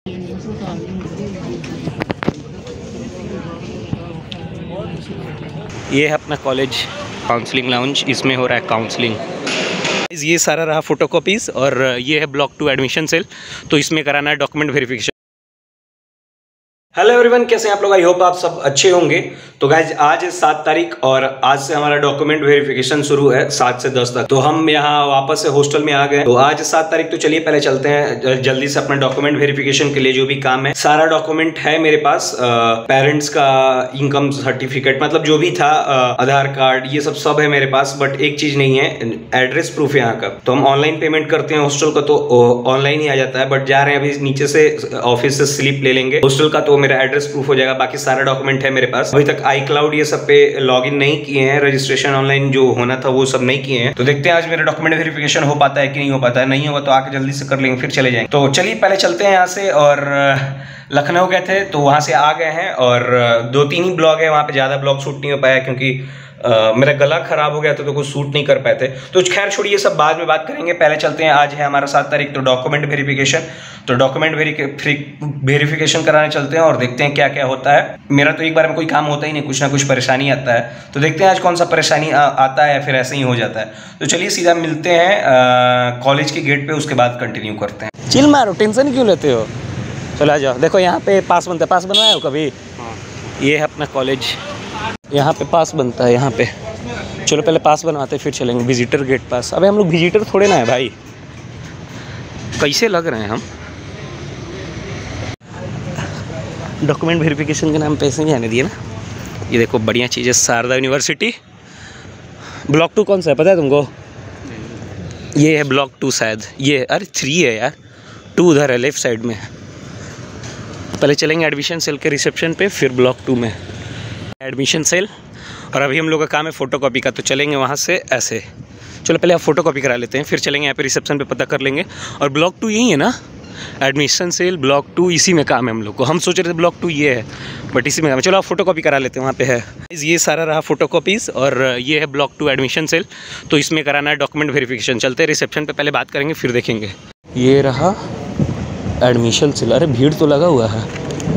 ये है अपना कॉलेज काउंसलिंग लाउंज, इसमें हो रहा है काउंसलिंग। ये सारा रहा फोटोकॉपीज़ और ये है ब्लॉक 2 एडमिशन सेल, तो इसमें कराना है डॉक्यूमेंट वेरिफिकेशन। हेलो एवरीवन, कैसे हैं आप लोग? आई होप आप सब अच्छे होंगे। तो गाइज आज 7 तारीख और आज से हमारा डॉक्यूमेंट वेरिफिकेशन शुरू है 7 से 10 तक। तो हम यहाँ वापस से हॉस्टल में आ गए। तो आज 7 तारीख, तो चलिए पहले चलते हैं जल्दी से अपना डॉक्यूमेंट वेरिफिकेशन के लिए जो भी काम है। सारा डॉक्यूमेंट है मेरे पास, पेरेंट्स का इनकम सर्टिफिकेट, मतलब जो भी था, आधार कार्ड, ये सब है मेरे पास। बट एक चीज नहीं है, एड्रेस प्रूफ यहाँ का। तो हम ऑनलाइन पेमेंट करते हैं हॉस्टल का, तो ऑनलाइन ही आ जाता है। बट जा रहे हैं अभी नीचे से ऑफिस से स्लिप ले लेंगे हॉस्टल का, तो मेरा एड्रेस प्रूफ हो जाएगा। बाकी सारा डॉक्यूमेंट है मेरे पास। अभी तक iCloud ये सब पे लॉगिन नहीं किए हैं, रजिस्ट्रेशन ऑनलाइन जो होना था वो सब नहीं किए हैं। तो देखते हैं आज मेरा डॉक्यूमेंट वेरिफिकेशन हो पाता है कि नहीं हो पाता है। नहीं होगा तो आके जल्दी से कर लेंगे, फिर चले जाएंगे। तो चलिए पहले चलते हैं यहाँ से। और लखनऊ गए थे तो वहां से आ गए हैं, और 2-3 ही ब्लॉग है, वहां पे ज्यादा ब्लॉग शूट नहीं हो पाया क्योंकि मेरा गला खराब हो गया था, तो कुछ शूट नहीं कर पाए थे। तो खैर छोड़िए, सब बाद में बात करेंगे। पहले चलते हैं, आज है हमारा 7 तारीख, तो डॉक्यूमेंट वेरिफिकेशन। तो डॉक्यूमेंट वेरिफिकेशन कराने चलते हैं और देखते हैं क्या क्या होता है। मेरा तो एक बार में कोई काम होता ही नहीं, कुछ ना कुछ परेशानी आता है। तो देखते हैं आज कौन सा परेशानी आता है, फिर ऐसे ही हो जाता है। तो चलिए सीधा मिलते हैं कॉलेज के गेट पे, उसके बाद कंटिन्यू करते हैं। चिल मारो, टेंशन क्यों लेते हो, चलो आ जाओ। देखो यहाँ पे पास बनता है, पास बनवाया हो कभी? ये है अपना कॉलेज, यहाँ पे पास बनता है यहाँ पे। चलो पहले पास बनवाते फिर चलेंगे। Visitor gate pass. अबे हम लोग विजिटर थोड़े ना है भाई, कैसे लग रहे हैं हम। डॉक्यूमेंट वेरिफिकेशन के नाम पे ऐसे ही आने दिए ना। ये देखो बढ़िया चीज़ है, शारदा यूनिवर्सिटी। ब्लॉक 2 कौन सा है पता है तुमको? ये है ब्लॉक 2 शायद। ये अरे 3 है यार, 2 उधर है लेफ्ट साइड में। पहले चलेंगे एडमिशन सेल के रिसेप्शन पे, फिर ब्लॉक 2 में एडमिशन सेल। और अभी हम लोग का काम है फोटोकॉपी का, तो चलेंगे वहाँ से ऐसे। चलो पहले आप फोटोकॉपी करा लेते हैं, फिर चलेंगे यहाँ पे रिसेप्शन पे, पता कर लेंगे। और ब्लॉक 2 यही है ना, एडमिशन सेल ब्लॉक 2, इसी में काम है हम लोग को। हम सोच रहे थे ब्लॉक 2 ये है, बट इसी में काम है। चलो आप फोटोकॉपी करा लेते हैं, वहाँ पे है। ये सारा रहा फोटोकॉपीज़ और ये है ब्लॉक 2 एडमिशन सेल, तो इसमें कराना है डॉक्यूमेंट वेरिफिकेशन। चलते हैं रिसेप्शन पे, पहले बात करेंगे फिर देखेंगे। ये रहा एडमिशन सेल। अरे भीड़ तो लगा हुआ है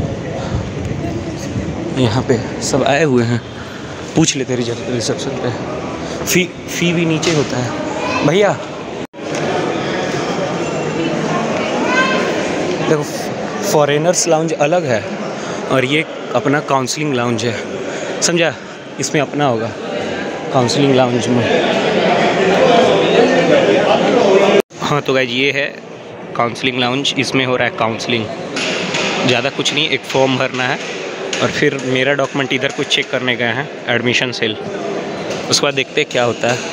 यहाँ पे, सब आए हुए हैं। पूछ लेते हैं रिसेप्शन पे। फ़ी भी नीचे होता है भैया। देखो फॉरेनर्स लाउंज अलग है और ये अपना काउंसलिंग लाउंज है, समझा? इसमें अपना होगा काउंसलिंग लाउंज में। हाँ तो गाइज ये है काउंसलिंग लाउंज, इसमें हो रहा है काउंसलिंग। ज़्यादा कुछ नहीं, एक फॉर्म भरना है और फिर मेरा डॉक्यूमेंट इधर कुछ चेक करने गए हैं एडमिशन सेल। उसके बाद देखते हैं क्या होता है।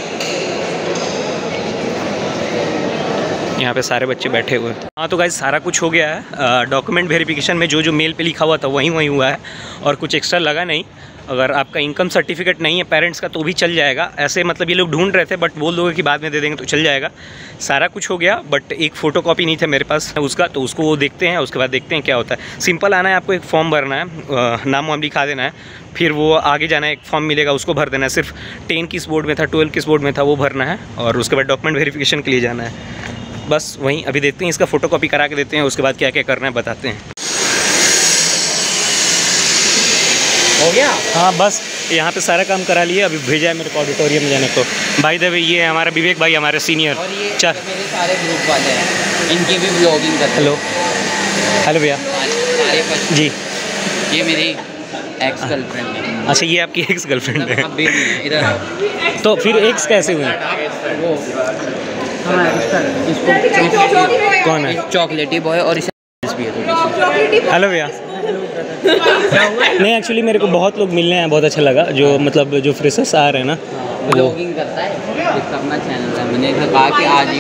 यहाँ पे सारे बच्चे बैठे हुए हैं। हाँ तो गाइस सारा कुछ हो गया है। डॉक्यूमेंट वेरिफिकेशन में जो जो मेल पे लिखा हुआ था वहीं हुआ है, और कुछ एक्स्ट्रा लगा नहीं। अगर आपका इनकम सर्टिफिकेट नहीं है पेरेंट्स का तो भी चल जाएगा। ऐसे मतलब ये लोग ढूंढ रहे थे, बट बोल दोगे कि बाद में दे देंगे तो चल जाएगा। सारा कुछ हो गया, बट एक फ़ोटोकॉपी नहीं था मेरे पास उसका, तो उसको वो देखते हैं। उसके बाद देखते हैं क्या होता है। सिंपल आना है, आपको एक फॉर्म भरना है, नाम वाम लिखा देना है, फिर वो आगे जाना है, एक फॉर्म मिलेगा उसको भर देना है। सिर्फ 10 किस बोर्ड में था, 12 किस बोर्ड में था वो भरना है, और उसके बाद डॉक्यूमेंट वेरिफिकेशन के लिए जाना है। बस वहीं अभी देखते हैं, इसका फ़ोटोकॉपी करा के देते हैं, उसके बाद क्या क्या करना है बताते हैं। हो गया? हाँ बस यहाँ पे सारा काम करा लिए, अभी भेजा है मेरे को ऑडिटोरियम में जाने को। भाई देवे ये है हमारा विवेक भाई, हमारे सीनियर। और ये मेरे सारे ग्रुप वाले हैं, इनकी भी ब्लॉगिंग करते हैं। हेलो हेलो भैया जी, ये मेरी एक्स गर्लफ्रेंड है। अच्छा ये आपकी एक्स गर्लफ्रेंड है? अभी इधर आओ। तो फिर एक्स कैसे हुए? वो कौन है? चॉकलेटी बॉय और भी है। हेलो भैया। नहीं एक्चुअली मेरे को बहुत लोग मिलने हैं, बहुत अच्छा लगा। जो मतलब जो फ्रेशर्स आ रहे हैं ना, ब्लॉगिंग करता है, इसका अपना चैनल है। मैंने कहा कि आज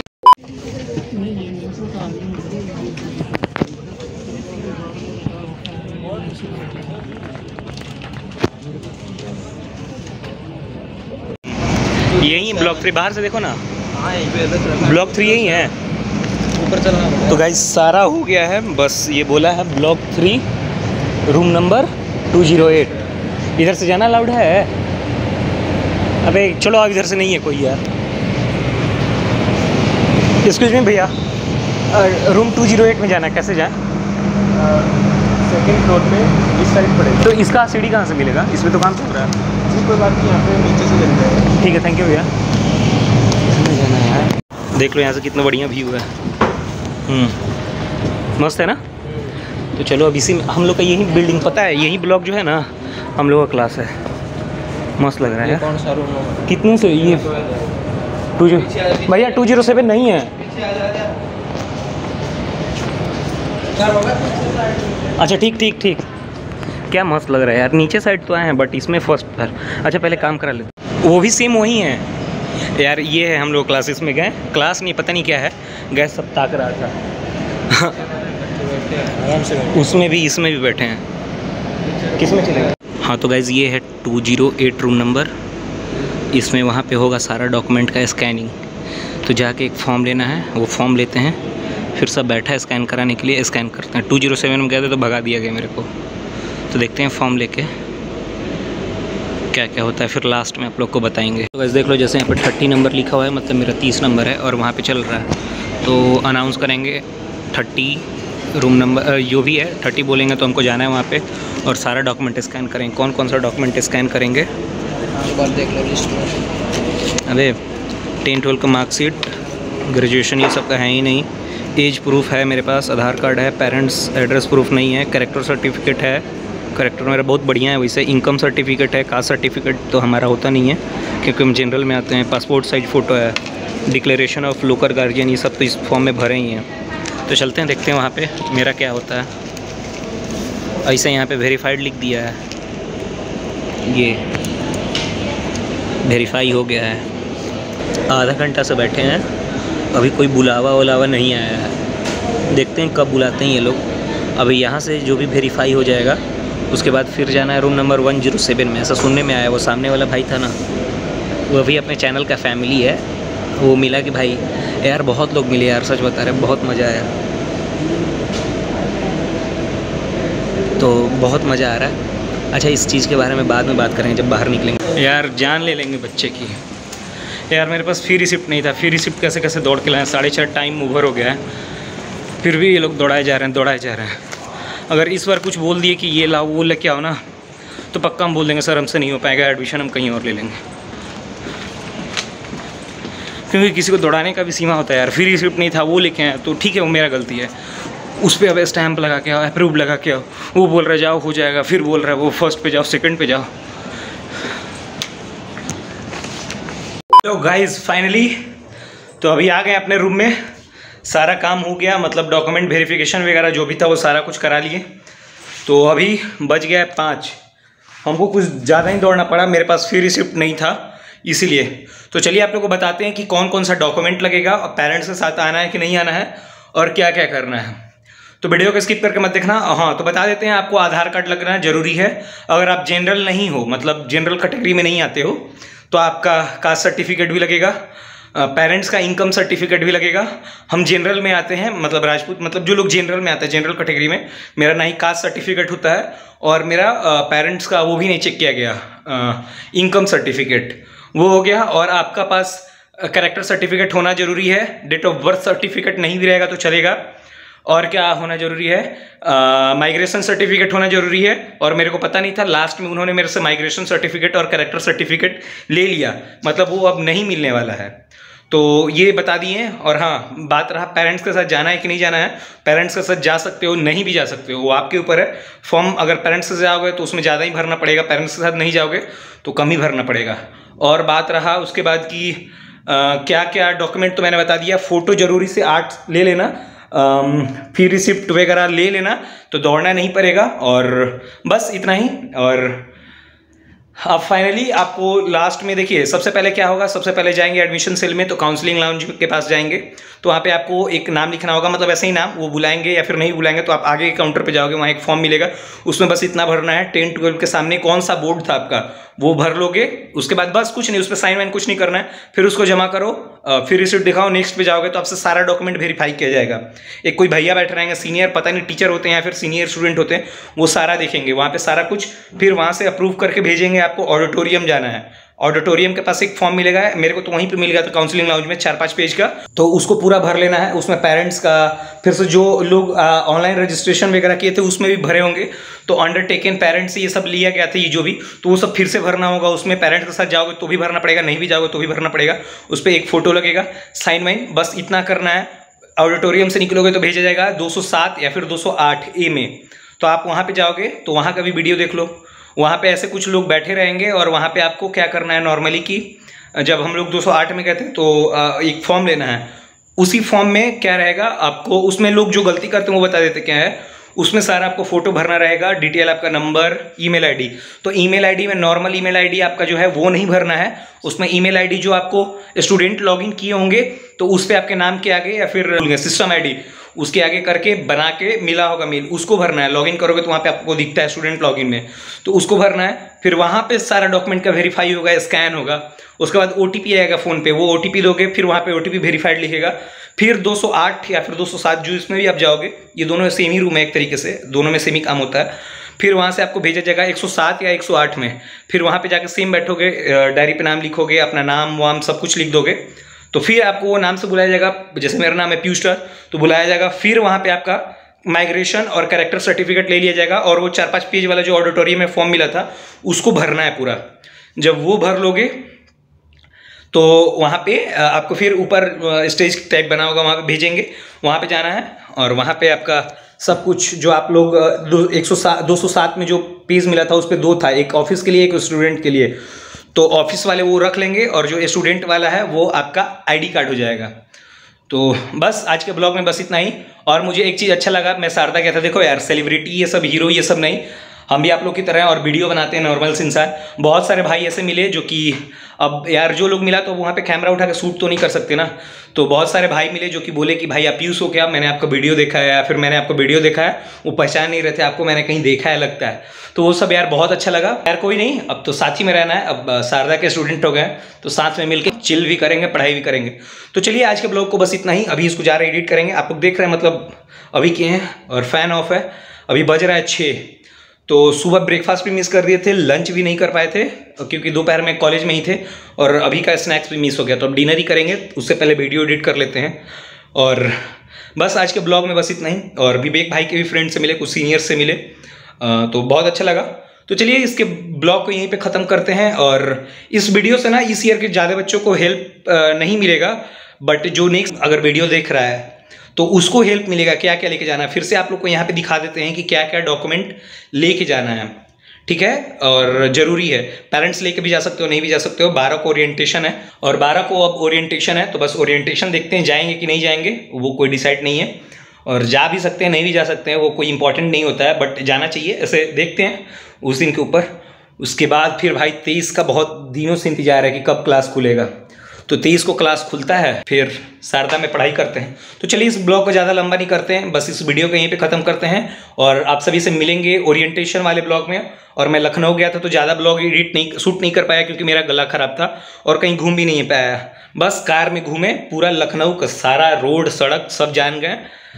यही ब्लॉक 3 बाहर से देखो ना, ब्लॉक 3 यही है, ऊपर चलना। तो गाइस सारा हो गया है, बस ये बोला है ब्लॉक 3 रूम नंबर 208। इधर से जाना अलाउड है? अबे चलो अब इधर से नहीं है कोई यार। एक्सक्यूज मी भैया, रूम 208 में जाना है, कैसे जाए? सेकंड फ्लोर पे इस साइड पड़ेगा। तो इसका सीढ़ी कहाँ से मिलेगा? इसमें तो काम चल रहा है। जी कोई बात नहीं, यहाँ पे नीचे से चल जाएगा। ठीक है, थैंक यू भैया। इसमें जाना है यार। देख लो यहाँ से कितना बढ़िया व्यू है। मस्त है ना। तो चलो अब इसी में हम लोग का यही बिल्डिंग, पता है यही ब्लॉक जो है ना हम लोग का क्लास है। मस्त लग रहा है। कौन सा रूम है? कितने से ये 20 भैया 207 नहीं है। अच्छा ठीक ठीक ठीक। क्या मस्त लग रहा है यार। नीचे साइड तो आए हैं बट इसमें फर्स्ट पर। अच्छा पहले काम करा लेते। वो भी सेम वही है यार। ये है हम लोग क्लासेस में गए, क्लास नहीं पता नहीं क्या है, गए सब ताक रहा था। आराम से उसमें भी इसमें भी बैठे हैं। किस में चलेगा? हाँ तो गाइज़ ये है 208 रूम नंबर। इसमें वहाँ पे होगा सारा डॉक्यूमेंट का स्कैनिंग। तो जाके एक फॉर्म लेना है, वो फॉर्म लेते हैं, फिर सब बैठा है स्कैन कराने के लिए, स्कैन करते हैं। 207 में गए थे तो भगा दिया गया मेरे को। तो देखते हैं फॉर्म लेके क्या क्या होता है, फिर लास्ट में आप लोग को बताएंगे। तो गाइस देख लो जैसे यहाँ पर 30 नंबर लिखा हुआ है, मतलब मेरा 30 नंबर है और वहाँ पे चल रहा है। तो अनाउंस करेंगे 30 रूम नंबर जो भी है 30 बोलेंगे तो हमको जाना है वहाँ पे और सारा डॉक्यूमेंट स्कैन करेंगे। कौन कौन सा डॉक्यूमेंट स्कैन करेंगे देख लो लिस्ट में। अबे 10-12 का मार्कशीट, ग्रेजुएशन ये सब का है ही नहीं। एज प्रूफ है मेरे पास, आधार कार्ड है, पेरेंट्स एड्रेस प्रूफ नहीं है, करेक्टर सर्टिफिकेट है, करेक्टर मेरा बहुत बढ़िया है वैसे, इनकम सर्टिफिकेट है, कास्ट सर्टिफिकेट तो हमारा होता नहीं है क्योंकि हम जनरल में आते हैं, पासपोर्ट साइज फ़ोटो है, डिक्लेरेशन ऑफ लोकल गार्जियन ये सब तो इस फॉर्म में भरे ही हैं। तो चलते हैं देखते हैं वहाँ पे मेरा क्या होता है। ऐसे यहाँ पे वेरीफाइड लिख दिया है, ये वेरीफाई हो गया है। आधा घंटा से बैठे हैं, अभी कोई बुलावा उलावा नहीं आया है। देखते हैं कब बुलाते हैं ये लोग। अभी यहाँ से जो भी वेरीफाई हो जाएगा उसके बाद फिर जाना है रूम नंबर 107 में। ऐसा सुनने में आया, वो सामने वाला भाई था ना वो भी अपने चैनल का फैमिली है, वो मिला कि भाई यार बहुत लोग मिले यार, सच बता रहे बहुत मज़ा आया। तो बहुत मज़ा आ रहा है। अच्छा इस चीज़ के बारे में बाद में बात करेंगे जब बाहर निकलेंगे। यार जान ले लेंगे बच्चे की। यार मेरे पास फी रिसिप्ट नहीं था, फी रिसिप्ट कैसे कैसे दौड़ के लाएँ। 4:30 टाइम ओवर हो गया है, फिर भी ये लोग दौड़ाए जा रहे हैं। अगर इस बार कुछ बोल दिए कि ये लाओ वो लेके आओ ना तो पक्का हम बोल देंगे सर हमसे नहीं हो पाएगा एडमिशन, हम कहीं और ले लेंगे। क्योंकि किसी को दौड़ाने का भी सीमा होता है यार। फी रिसिप्ट नहीं था वो लेके आए तो ठीक है, वो मेरा गलती है। उस पर अब स्टैम्प लगा के आओ, अप्रूव लगा के आओ, वो बोल रहा है जाओ हो जाएगा, फिर बोल रहा है वो फर्स्ट पे जाओ सेकंड पे जाओ। तो गाइस फाइनली तो अभी आ गए अपने रूम में, सारा काम हो गया, मतलब डॉक्यूमेंट वेरिफिकेशन वगैरह जो भी था वो सारा कुछ करा लिए। तो अभी बज गया 5। हमको कुछ ज़्यादा ही दौड़ना पड़ा, मेरे पास फी रिसिप्ट नहीं था इसीलिए। तो चलिए आप लोग को बताते हैं कि कौन कौन सा डॉक्यूमेंट लगेगा और पेरेंट्स के साथ आना है कि नहीं आना है और क्या क्या करना है। तो वीडियो को स्किप करके मत देखना। हाँ तो बता देते हैं, आपको आधार कार्ड लगना ज़रूरी है। अगर आप जनरल नहीं हो, मतलब जनरल कैटेगरी में नहीं आते हो, तो आपका कास्ट सर्टिफिकेट भी लगेगा, पेरेंट्स का इनकम सर्टिफिकेट भी लगेगा। हम जनरल में आते हैं, मतलब राजपूत, मतलब जो लोग जनरल में आते हैं जनरल कैटेगरी में, मेरा ना ही कास्ट सर्टिफिकेट होता है और मेरा पेरेंट्स का वो भी नहीं चेक किया गया, इनकम सर्टिफिकेट वो हो गया। और आपका पास कैरेक्टर सर्टिफिकेट होना जरूरी है। डेट ऑफ बर्थ सर्टिफिकेट नहीं भी रहेगा तो चलेगा। और क्या होना जरूरी है, माइग्रेशन सर्टिफिकेट होना जरूरी है। और मेरे को पता नहीं था, लास्ट में उन्होंने मेरे से माइग्रेशन सर्टिफिकेट और कैरेक्टर सर्टिफिकेट ले लिया, मतलब वो अब नहीं मिलने वाला है। तो ये बता दिए। और हाँ बात रहा पेरेंट्स के साथ जाना है कि नहीं जाना है। पेरेंट्स के साथ जा सकते हो, नहीं भी जा सकते हो, वो आपके ऊपर है। फॉर्म अगर पेरेंट्स से जाओगे तो उसमें ज़्यादा ही भरना पड़ेगा, पेरेंट्स के साथ नहीं जाओगे तो कम ही भरना पड़ेगा। और बात रहा उसके बाद की क्या क्या डॉक्यूमेंट तो मैंने बता दिया। फ़ोटो जरूरी से 8 ले लेना, फी रिसिप्ट वगैरह ले लेना, तो दौड़ना नहीं पड़ेगा। और बस इतना ही। और अब फाइनली आपको लास्ट में देखिए, सबसे पहले क्या होगा, सबसे पहले जाएंगे एडमिशन सेल में, तो काउंसलिंग लाउंज के पास जाएंगे, तो वहाँ पे आपको एक नाम लिखना होगा, मतलब ऐसे ही नाम, वो बुलाएंगे या फिर नहीं बुलाएंगे तो आप आगे के काउंटर पे जाओगे, वहाँ एक फॉर्म मिलेगा, उसमें बस इतना भरना है। 10-12 के सामने कौन सा बोर्ड था आपका वो भर लोगे, उसके बाद बस कुछ नहीं, उस पर साइन वाइन कुछ नहीं करना है, फिर उसको जमा करो, फिर रिसिप्ट दिखाओ, नेक्स्ट पे जाओगे तो आपसे सारा डॉक्यूमेंट वेरीफाई किया जाएगा। एक कोई भैया बैठे रहेंगे सीनियर, पता नहीं टीचर होते हैं या फिर सीनियर स्टूडेंट होते हैं, वो सारा देखेंगे वहाँ पे सारा कुछ, फिर वहाँ से अप्रूव करके भेजेंगे आपको। ऑडिटोरियम जाना है, ऑडिटोरियम के पास एक फॉर्म मिलेगा, मेरे को तो वहीं पे मिल गया था काउंसलिंग लाउंज में 4-5 पेज का, तो उसको पूरा भर लेना है। उसमें पेरेंट्स का, फिर से जो लोग ऑनलाइन रजिस्ट्रेशन वगैरह किए थे उसमें भी भरे होंगे, तो अंडरटेकन पेरेंट्स ये सब लिया गया था, ये जो भी, तो वो सब फिर से भरना होगा। उसमें पेरेंट्स के साथ जाओगे तो भी भरना पड़ेगा, नहीं भी जाओगे तो भी भरना पड़ेगा। उस पर एक फोटो लगेगा, साइन वाइन, बस इतना करना है। ऑडिटोरियम से निकलोगे तो भेजा जाएगा 207 या फिर 208 ए में, तो आप वहाँ पे जाओगे तो वहाँ का भी वीडियो देख लो। वहाँ पे ऐसे कुछ लोग बैठे रहेंगे और वहाँ पे आपको क्या करना है नॉर्मली कि जब हम लोग 208 में गए थे तो एक फॉर्म लेना है। उसी फॉर्म में क्या रहेगा, आपको उसमें लोग जो गलती करते हैं वो बता देते क्या है। उसमें सारा आपको फोटो भरना रहेगा, डिटेल, आपका नंबर, ईमेल आईडी। तो ईमेल आईडी में नॉर्मल ईमेल आईडी आपका जो है वो नहीं भरना है। उसमें ईमेल आईडी जो आपको स्टूडेंट लॉगिन किए होंगे तो उस पर आपके नाम के आगे या फिर सिस्टम आईडी उसके आगे करके बना के मिला होगा मेल, उसको भरना है। लॉगिन करोगे तो वहाँ पे आपको दिखता है स्टूडेंट लॉगिन में, तो उसको भरना है। फिर वहाँ पे सारा डॉक्यूमेंट का वेरीफाई होगा, स्कैन होगा। उसके बाद OTP आएगा फ़ोन पे, वो OTP दोगे, फिर वहाँ पे OTP वेरीफाइड लिखेगा। फिर 208 या फिर 207 जो इसमें भी आप जाओगे, ये दोनों सेम ही रूम है एक तरीके से, दोनों में सेम ही काम होता है। फिर वहाँ से आपको भेजा जाएगा 107 या 108 में। फिर वहाँ पे जाकर सेम बैठोगे, डायरी पे नाम लिखोगे, अपना नाम वाम सब कुछ लिख दोगे। तो फिर आपको वो नाम से बुलाया जाएगा, जैसे मेरा नाम है पीयूष तो बुलाया जाएगा। फिर वहाँ पे आपका माइग्रेशन और कैरेक्टर सर्टिफिकेट ले लिया जाएगा और वो 4-5 पेज वाला जो ऑडिटोरियम में फॉर्म मिला था उसको भरना है पूरा। जब वो भर लोगे तो वहाँ पे आपको फिर ऊपर स्टेज टाइप बना होगा, वहाँ पे भेजेंगे, वहाँ पे जाना है और वहाँ पे आपका सब कुछ जो आप लोग 207 में जो पेज मिला था उस पर 2 था, एक ऑफिस के लिए एक स्टूडेंट के लिए। तो ऑफिस वाले वो रख लेंगे और जो स्टूडेंट वाला है वो आपका ID कार्ड हो जाएगा। तो बस आज के ब्लॉग में बस इतना ही। और मुझे एक चीज़ अच्छा लगा, मैं शारदा कहता देखो यार सेलिब्रिटी ये सब हीरो ये सब नहीं, हम भी आप लोग की तरह और वीडियो बनाते हैं नॉर्मल इंसान। बहुत सारे भाई ऐसे मिले जो कि अब यार जो लोग मिला तो वहाँ पे कैमरा उठा के शूट तो नहीं कर सकते ना, तो बहुत सारे भाई मिले जो कि बोले कि भाई आप पीयूष हो क्या, मैंने आपका वीडियो देखा है, या फिर मैंने आपका वीडियो देखा है, वो पहचान नहीं रहे थे आपको, मैंने कहीं देखा है लगता है। तो वो सब यार बहुत अच्छा लगा। यार कोई नहीं, अब तो साथ ही में रहना है, अब शारदा के स्टूडेंट हो गए तो साथ में मिलकर चिल भी करेंगे, पढ़ाई भी करेंगे। तो चलिए आज के ब्लॉग को बस इतना ही। अभी इसको जा रहे एडिट करेंगे, आप लोग देख रहे हैं मतलब अभी किए हैं और फैन ऑफ है, अभी बज रहा है 6। तो सुबह ब्रेकफास्ट भी मिस कर दिए थे, लंच भी नहीं कर पाए थे क्योंकि दोपहर में कॉलेज में ही थे, और अभी का स्नैक्स भी मिस हो गया। तो अब डिनर ही करेंगे, उससे पहले वीडियो एडिट कर लेते हैं। और बस आज के ब्लॉग में बस इतना ही। और विवेक भाई के भी फ्रेंड से मिले, कुछ सीनियर से मिले, तो बहुत अच्छा लगा। तो चलिए इसके ब्लॉग को यहीं पे ख़त्म करते हैं। और इस वीडियो से ना इस ईयर के ज़्यादा बच्चों को हेल्प नहीं मिलेगा, बट जो नेक्स्ट अगर वीडियो देख रहा है तो उसको हेल्प मिलेगा, क्या क्या लेके जाना है। फिर से आप लोग को यहाँ पे दिखा देते हैं कि क्या क्या डॉक्यूमेंट लेके जाना है, ठीक है। और ज़रूरी है, पेरेंट्स लेके भी जा सकते हो, नहीं भी जा सकते हो। 12 को ओरिएंटेशन है और 12 को अब ओरिएंटेशन है, तो बस ओरिएंटेशन देखते हैं जाएंगे कि नहीं जाएंगे, वो कोई डिसाइड नहीं है। और जा भी सकते हैं, नहीं भी जा सकते हैं, वो कोई इंपॉर्टेंट नहीं होता है, बट जाना चाहिए। ऐसे देखते हैं उस दिन के ऊपर। उसके बाद फिर भाई 23 का बहुत दिनों से इंतजार है कि कब क्लास खुलेगा, तो 23 को क्लास खुलता है, फिर शारदा में पढ़ाई करते हैं। तो चलिए इस ब्लॉग को ज़्यादा लंबा नहीं करते हैं, बस इस वीडियो को यहीं पे ख़त्म करते हैं। और आप सभी से मिलेंगे ओरिएंटेशन वाले ब्लॉग में। और मैं लखनऊ गया था तो ज़्यादा ब्लॉग शूट नहीं कर पाया क्योंकि मेरा गला ख़राब था और कहीं घूम भी नहीं पाया, बस कार में घूमे, पूरा लखनऊ का सारा रोड सड़क सब जान गए।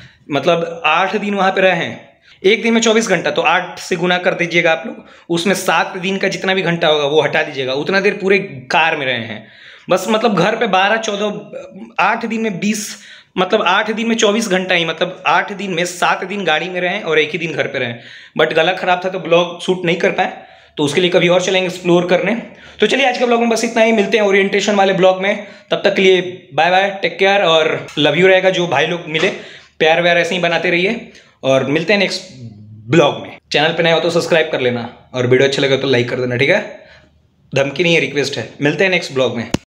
मतलब 8 दिन वहाँ पर रहे हैं, एक दिन में 24 घंटा, तो 8 से गुना कर दीजिएगा आप लोग, उसमें 7 दिन का जितना भी घंटा होगा वो हटा दीजिएगा, उतना देर पूरे कार में रहे हैं। बस मतलब घर पे 12-14 8 दिन में 20, मतलब 8 दिन में 24 घंटा ही, मतलब 8 दिन में 7 दिन गाड़ी में रहें और एक ही दिन घर पे रहें। बट गला खराब था तो ब्लॉग शूट नहीं कर पाए, तो उसके लिए कभी और चलेंगे एक्सप्लोर करने। तो चलिए आज के ब्लॉग में बस इतना ही, मिलते हैं ओरिएंटेशन वाले ब्लॉग में। तब तक के लिए बाय बाय, टेक केयर और लव यू रहेगा। जो भाई लोग मिले प्यार व्यार ऐसे ही बनाते रहिए और मिलते हैं नेक्स्ट ब्लॉग में। चैनल पे नए हो तो सब्सक्राइब कर लेना और वीडियो अच्छा लगा तो लाइक कर देना, ठीक है। धमकी नहीं है, रिक्वेस्ट है। मिलते हैं नेक्स्ट ब्लॉग में।